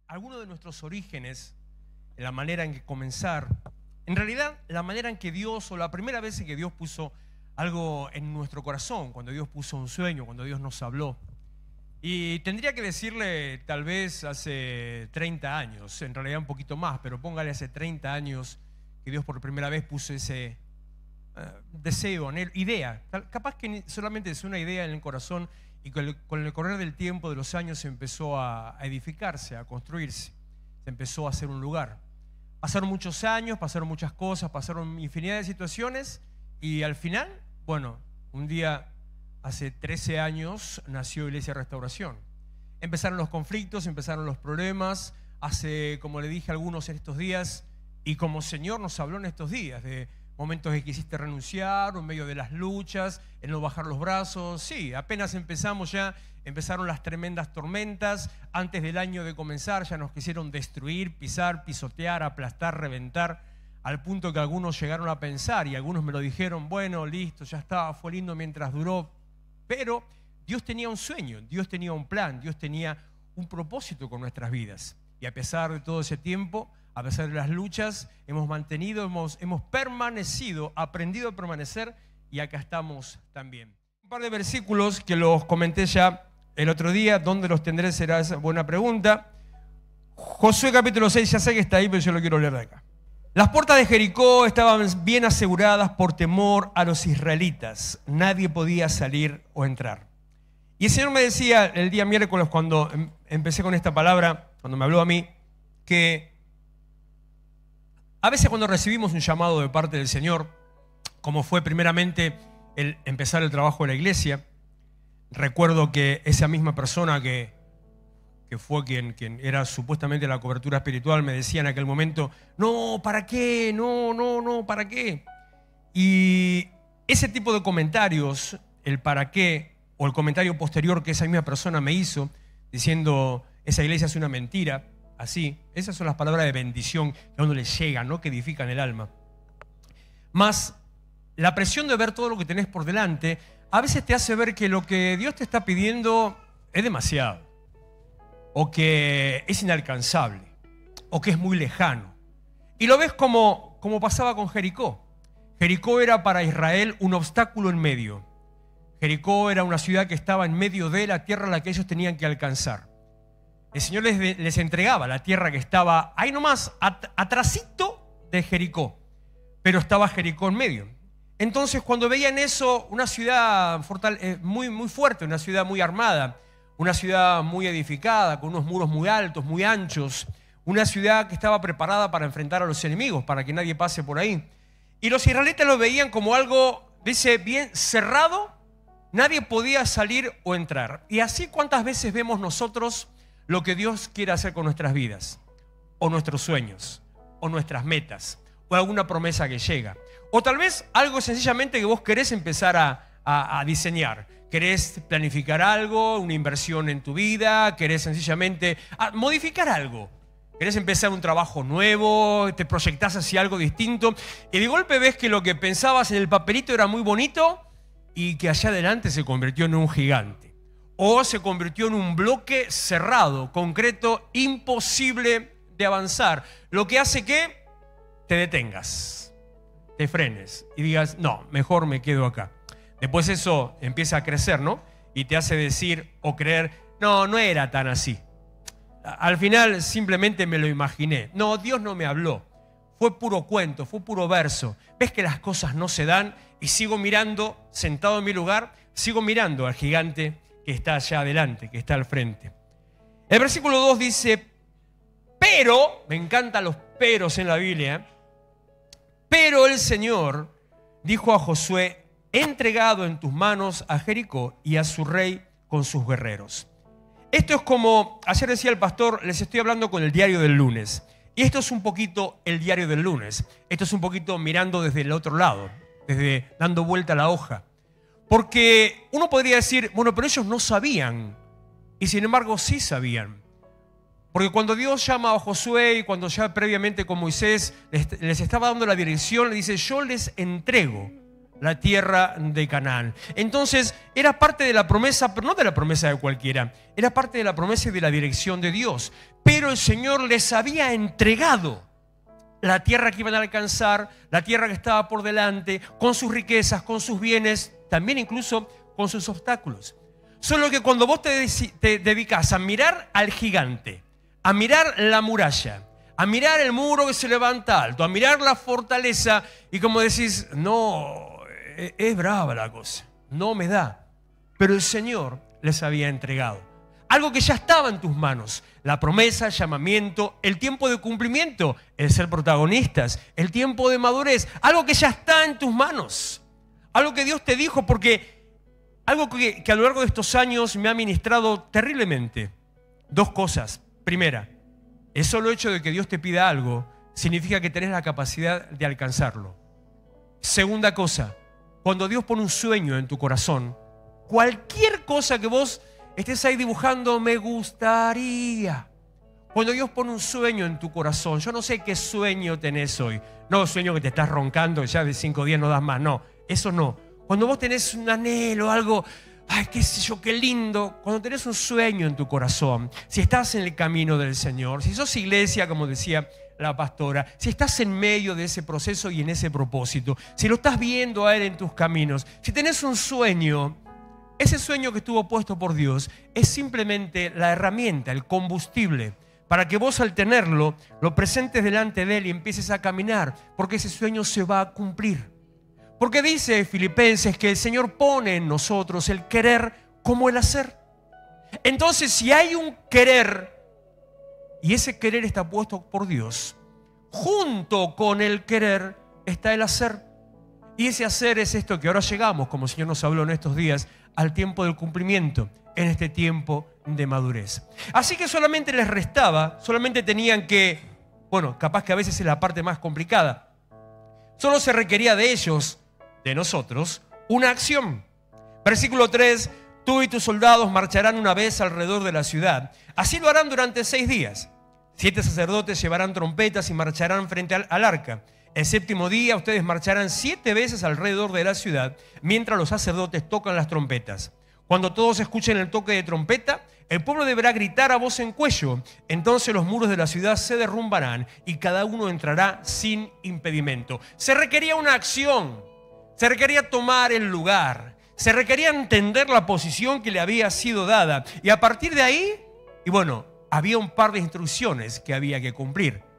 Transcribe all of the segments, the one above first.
algunos de nuestros orígenes, la manera en que comenzar, en realidad la manera en que Dios, o la primera vez en que Dios puso algo en nuestro corazón, cuando Dios puso un sueño, cuando Dios nos habló. Y tendría que decirle tal vez hace 30 años, en realidad un poquito más, pero póngale hace 30 años que Dios por primera vez puso ese deseo, anhelo, idea. Capaz que solamente es una idea en el corazón y con el correr del tiempo, de los años, se empezó a edificarse, a construirse. Se empezó a hacer un lugar. Pasaron muchos años, pasaron muchas cosas, pasaron infinidad de situaciones y al final, bueno, un día hace 13 años nació Iglesia Restauración. Empezaron los conflictos, empezaron los problemas. Hace, como le dije a algunos en estos días, y como Señor nos habló en estos días, de momentos en que quisiste renunciar, en medio de las luchas, en no bajar los brazos. Sí, apenas empezamos ya, empezaron las tremendas tormentas. Antes del año de comenzar ya nos quisieron destruir, pisar, pisotear, aplastar, reventar, al punto que algunos llegaron a pensar, y algunos me lo dijeron, bueno, listo, ya estaba, fue lindo mientras duró. Pero Dios tenía un sueño, Dios tenía un plan, Dios tenía un propósito con nuestras vidas. Y a pesar de todo ese tiempo, a pesar de las luchas, hemos mantenido, hemos permanecido, aprendido a permanecer, y acá estamos también. Un par de versículos que los comenté ya el otro día. ¿Dónde los tendré? Será esa buena pregunta. Josué capítulo 6, ya sé que está ahí, pero yo lo quiero leer de acá. Las puertas de Jericó estaban bien aseguradas por temor a los israelitas. Nadie podía salir o entrar. Y el Señor me decía el día miércoles, cuando empecé con esta palabra, cuando me habló a mí, que a veces cuando recibimos un llamado de parte del Señor, como fue primeramente el empezar el trabajo de la iglesia, recuerdo que esa misma persona que fue quien era supuestamente la cobertura espiritual, me decía en aquel momento, no, ¿para qué? No, ¿para qué? Y ese tipo de comentarios, el para qué, o el comentario posterior que esa misma persona me hizo, diciendo, esa iglesia es una mentira, así, esas son las palabras de bendición que a uno le llegan, ¿no? Que edifican el alma. Más la presión de ver todo lo que tenés por delante, a veces te hace ver que lo que Dios te está pidiendo es demasiado, o que es inalcanzable, o que es muy lejano. Y lo ves como pasaba con Jericó. Jericó era para Israel un obstáculo en medio. Jericó era una ciudad que estaba en medio de la tierra a la que ellos tenían que alcanzar. El Señor les entregaba la tierra que estaba ahí nomás, atrasito de Jericó, pero estaba Jericó en medio. Entonces, cuando veían eso, una ciudad muy, muy fuerte, una ciudad muy armada, una ciudad muy edificada, con unos muros muy altos, muy anchos, una ciudad que estaba preparada para enfrentar a los enemigos, para que nadie pase por ahí. Y los israelitas lo veían como algo, dice, bien cerrado, nadie podía salir o entrar. Y así, ¿cuántas veces vemos nosotros lo que Dios quiere hacer con nuestras vidas, o nuestros sueños, o nuestras metas, o alguna promesa que llega? O tal vez algo sencillamente que vos querés empezar a diseñar. Querés planificar algo, una inversión en tu vida, querés sencillamente modificar algo. Querés empezar un trabajo nuevo, te proyectás hacia algo distinto y de golpe ves que lo que pensabas en el papelito era muy bonito y que allá adelante se convirtió en un gigante. O se convirtió en un bloque cerrado, concreto, imposible de avanzar. Lo que hace que te detengas, te frenes y digas, no, mejor me quedo acá. Después eso empieza a crecer, ¿no? Y te hace decir o creer, no era tan así. Al final simplemente me lo imaginé. No, Dios no me habló. Fue puro cuento, fue puro verso. Ves que las cosas no se dan y sigo mirando, sentado en mi lugar, sigo mirando al gigante que está allá adelante, que está al frente. El versículo 2 dice, pero, me encantan los peros en la Biblia, pero el Señor dijo a Josué, he entregado en tus manos a Jericó y a su rey con sus guerreros. Esto es como, ayer decía el pastor, les estoy hablando con el diario del lunes. Y esto es un poquito el diario del lunes. Esto es un poquito mirando desde el otro lado, desde dando vuelta a la hoja. Porque uno podría decir, bueno, pero ellos no sabían. Y sin embargo sí sabían. Porque cuando Dios llama a Josué y cuando ya previamente con Moisés les estaba dando la dirección, le dice, yo les entrego la tierra de Canaán. Entonces era parte de la promesa, pero no de la promesa de cualquiera, era parte de la promesa y de la dirección de Dios. Pero el Señor les había entregado la tierra que iban a alcanzar, la tierra que estaba por delante, con sus riquezas, con sus bienes, también incluso con sus obstáculos. Solo que cuando vos te dedicas a mirar al gigante, a mirar la muralla, a mirar el muro que se levanta alto, a mirar la fortaleza, y como decís, no, es brava la cosa, no me da. Pero el Señor les había entregado algo que ya estaba en tus manos: la promesa, el llamamiento, el tiempo de cumplimiento, el ser protagonistas, el tiempo de madurez, algo que ya está en tus manos, algo que Dios te dijo, porque algo que a lo largo de estos años me ha ministrado terriblemente. Dos cosas. Primera, el solo hecho de que Dios te pida algo significa que tenés la capacidad de alcanzarlo. Segunda cosa, cuando Dios pone un sueño en tu corazón, cualquier cosa que vos estés ahí dibujando, me gustaría. Cuando Dios pone un sueño en tu corazón, yo no sé qué sueño tenés hoy. No, sueño que te estás roncando, ya de 5 días no das más. No, eso no. Cuando vos tenés un anhelo, algo, ay, qué sé yo, qué lindo. Cuando tenés un sueño en tu corazón, si estás en el camino del Señor, si sos iglesia, como decía la pastora, si estás en medio de ese proceso y en ese propósito, si lo estás viendo a Él en tus caminos, si tenés un sueño, ese sueño que estuvo puesto por Dios es simplemente la herramienta, el combustible, para que vos al tenerlo, lo presentes delante de Él y empieces a caminar, porque ese sueño se va a cumplir. Porque dice Filipenses que el Señor pone en nosotros el querer como el hacer. Entonces, si hay un querer, y ese querer está puesto por Dios, junto con el querer está el hacer. Y ese hacer es esto que ahora llegamos, como el Señor nos habló en estos días, al tiempo del cumplimiento, en este tiempo de madurez. Así que solamente les restaba, solamente tenían que, bueno, capaz que a veces es la parte más complicada, solo se requería de ellos, de nosotros, una acción. Versículo 3, tú y tus soldados marcharán una vez alrededor de la ciudad. Así lo harán durante 6 días. 7 sacerdotes llevarán trompetas y marcharán frente al arca. El 7º día ustedes marcharán 7 veces alrededor de la ciudad, mientras los sacerdotes tocan las trompetas. Cuando todos escuchen el toque de trompeta, el pueblo deberá gritar a voz en cuello. Entonces los muros de la ciudad se derrumbarán y cada uno entrará sin impedimento. Se requería una acción, se requería tomar el lugar, se requería entender la posición que le había sido dada. Y a partir de ahí, y bueno, había un par de instrucciones que había que cumplir.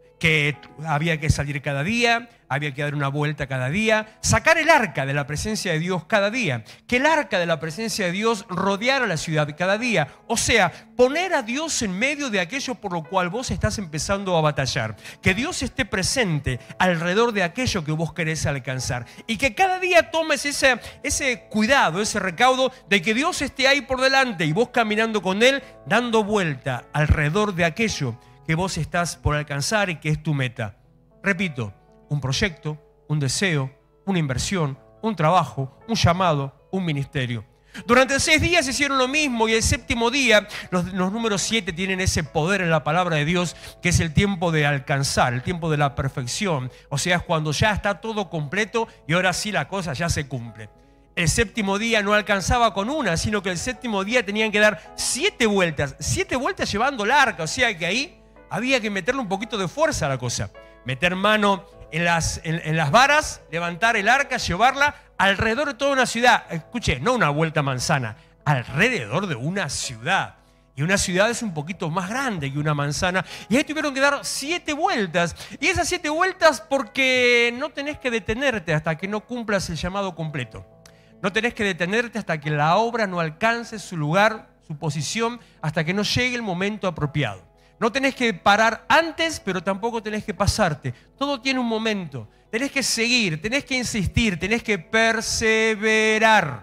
Que había que salir cada día, había que dar una vuelta cada día, sacar el arca de la presencia de Dios cada día, que el arca de la presencia de Dios rodeara la ciudad cada día, o sea, poner a Dios en medio de aquello por lo cual vos estás empezando a batallar, que Dios esté presente alrededor de aquello que vos querés alcanzar y que cada día tomes ese cuidado, ese recaudo de que Dios esté ahí por delante y vos caminando con Él, dando vuelta alrededor de aquello que vos estás por alcanzar y que es tu meta. Repito, un proyecto, un deseo, una inversión, un trabajo, un llamado, un ministerio. Durante 6 días hicieron lo mismo y el 7º día, los números 7 tienen ese poder en la palabra de Dios, que es el tiempo de alcanzar, el tiempo de la perfección. O sea, es cuando ya está todo completo y ahora sí la cosa ya se cumple. El 7º día no alcanzaba con una, sino que el 7º día tenían que dar 7 vueltas. 7 vueltas llevando el arca, o sea que ahí había que meterle un poquito de fuerza a la cosa. Meter mano en las varas, levantar el arca, llevarla alrededor de toda una ciudad. Escuche, no una vuelta manzana, alrededor de una ciudad. Y una ciudad es un poquito más grande que una manzana. Y ahí tuvieron que dar 7 vueltas. Y esas 7 vueltas porque no tenés que detenerte hasta que no cumplas el llamado completo. No tenés que detenerte hasta que la obra no alcance su lugar, su posición, hasta que no llegue el momento apropiado. No tenés que parar antes, pero tampoco tenés que pasarte. Todo tiene un momento. Tenés que seguir, tenés que insistir, tenés que perseverar.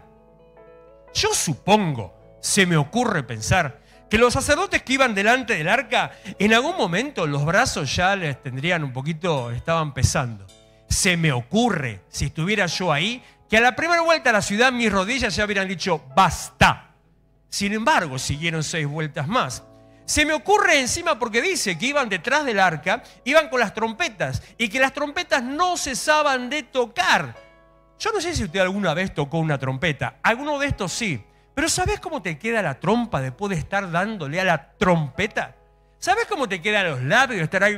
Yo supongo, se me ocurre pensar, que los sacerdotes que iban delante del arca, en algún momento los brazos ya les tendrían un poquito, estaban pesando. Se me ocurre, si estuviera yo ahí, que a la primera vuelta a la ciudad mis rodillas ya hubieran dicho, basta. Sin embargo, siguieron 6 vueltas más. Se me ocurre encima porque dice que iban detrás del arca, iban con las trompetas y que las trompetas no cesaban de tocar. Yo no sé si usted alguna vez tocó una trompeta. Alguno de estos sí. Pero ¿sabes cómo te queda la trompa después de estar dándole a la trompeta? ¿Sabes cómo te quedan los labios de estar ahí?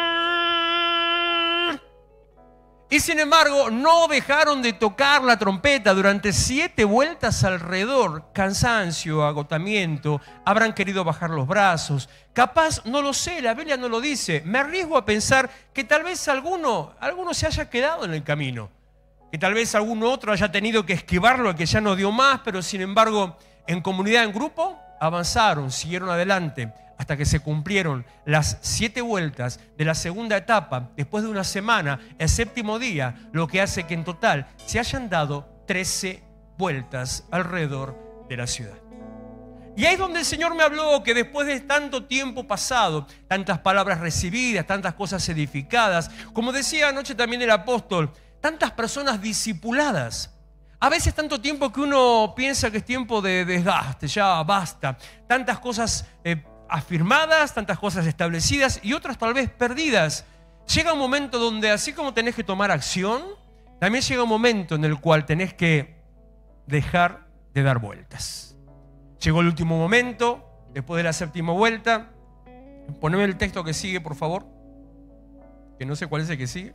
Y sin embargo, no dejaron de tocar la trompeta durante 7 vueltas alrededor. Cansancio, agotamiento, habrán querido bajar los brazos. Capaz, no lo sé, la Biblia no lo dice. Me arriesgo a pensar que tal vez alguno se haya quedado en el camino. Que tal vez algún otro haya tenido que esquivarlo, que ya no dio más, pero sin embargo, en comunidad, en grupo, avanzaron, siguieron adelante, hasta que se cumplieron las 7 vueltas de la segunda etapa, después de una semana, el 7º día, lo que hace que en total se hayan dado 13 vueltas alrededor de la ciudad. Y ahí es donde el Señor me habló que después de tanto tiempo pasado, tantas palabras recibidas, tantas cosas edificadas, como decía anoche también el apóstol, tantas personas discipuladas. A veces tanto tiempo que uno piensa que es tiempo de desgaste, ya basta. Tantas cosas afirmadas, tantas cosas establecidas y otras tal vez perdidas. Llega un momento donde así como tenés que tomar acción, también llega un momento en el cual tenés que dejar de dar vueltas. Llegó el último momento, después de la 7ª vuelta. Poneme el texto que sigue, por favor. Que no sé cuál es el que sigue.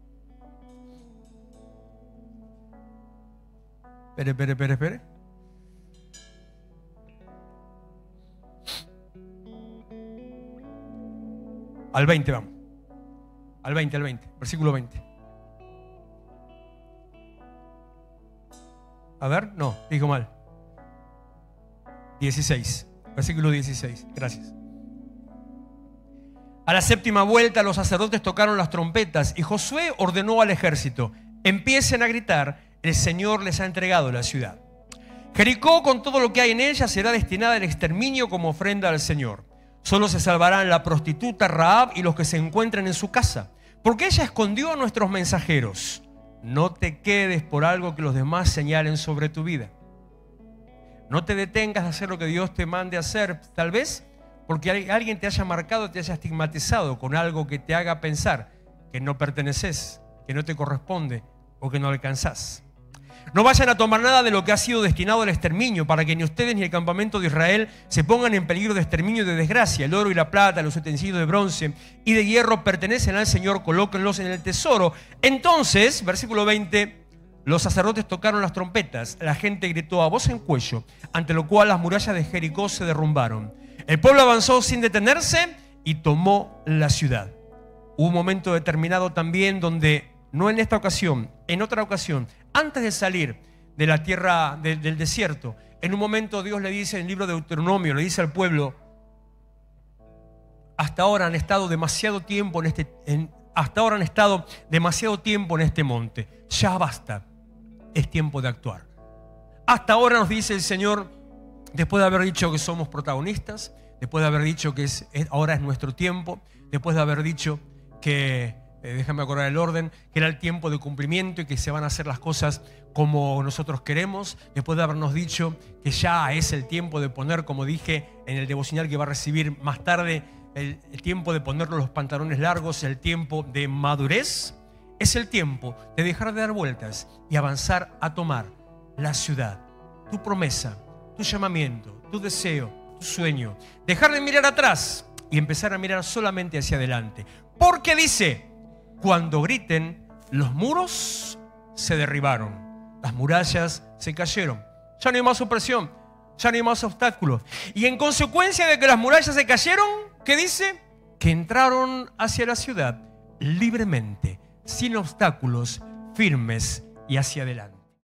Espere. Al 20 vamos. Al 20, versículo 20. A ver, no, dijo mal. 16, versículo 16, gracias. A la 7ª vuelta los sacerdotes tocaron las trompetas y Josué ordenó al ejército: empiecen a gritar, el Señor les ha entregado la ciudad. Jericó con todo lo que hay en ella será destinada al exterminio como ofrenda al Señor. Solo se salvarán la prostituta Rahab y los que se encuentren en su casa, porque ella escondió a nuestros mensajeros. No te quedes por algo que los demás señalen sobre tu vida. No te detengas de hacer lo que Dios te mande hacer, tal vez porque alguien te haya marcado, te haya estigmatizado con algo que te haga pensar que no perteneces, que no te corresponde o que no alcanzás. No vayan a tomar nada de lo que ha sido destinado al exterminio, para que ni ustedes ni el campamento de Israel se pongan en peligro de exterminio y de desgracia. El oro y la plata, los utensilios de bronce y de hierro pertenecen al Señor, colóquenlos en el tesoro. Entonces, versículo 20, los sacerdotes tocaron las trompetas, la gente gritó a voz en cuello, ante lo cual las murallas de Jericó se derrumbaron. El pueblo avanzó sin detenerse y tomó la ciudad. Hubo un momento determinado también donde, no en esta ocasión, en otra ocasión, antes de salir de la tierra del desierto, en un momento Dios le dice en el libro de Deuteronomio, le dice al pueblo: hasta ahora han estado demasiado tiempo en este monte, ya basta, es tiempo de actuar. Hasta ahora, nos dice el Señor, después de haber dicho que somos protagonistas, después de haber dicho que ahora es nuestro tiempo, después de haber dicho que déjame acordar el orden, que era el tiempo de cumplimiento y que se van a hacer las cosas como nosotros queremos, después de habernos dicho que ya es el tiempo de poner, como dije en el devocional que va a recibir más tarde, el tiempo de ponernos los pantalones largos, el tiempo de madurez, es el tiempo de dejar de dar vueltas y avanzar a tomar la ciudad, tu promesa, tu llamamiento, tu deseo, tu sueño. Dejar de mirar atrás y empezar a mirar solamente hacia adelante. Porque dice: cuando griten, los muros se derribaron, las murallas se cayeron. Ya no hay más opresión, ya no hay más obstáculos. Y en consecuencia de que las murallas se cayeron, ¿qué dice? Que entraron hacia la ciudad libremente, sin obstáculos, firmes y hacia adelante.